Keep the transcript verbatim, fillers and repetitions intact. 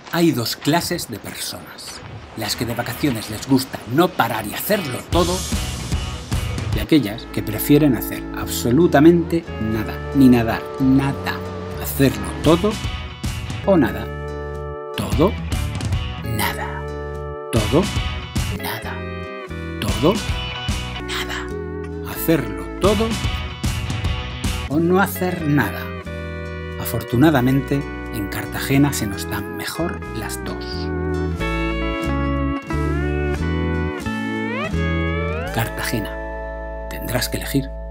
Hay dos clases de personas, las que de vacaciones les gusta no parar y hacerlo todo, y aquellas que prefieren hacer absolutamente nada, ni nadar, nada, hacerlo todo o nada, todo, nada, todo, nada, todo, nada, hacerlo todo o no hacer nada. Afortunadamente, en Cartagena se nos dan mejor las dos. Cartagena. Tendrás que elegir.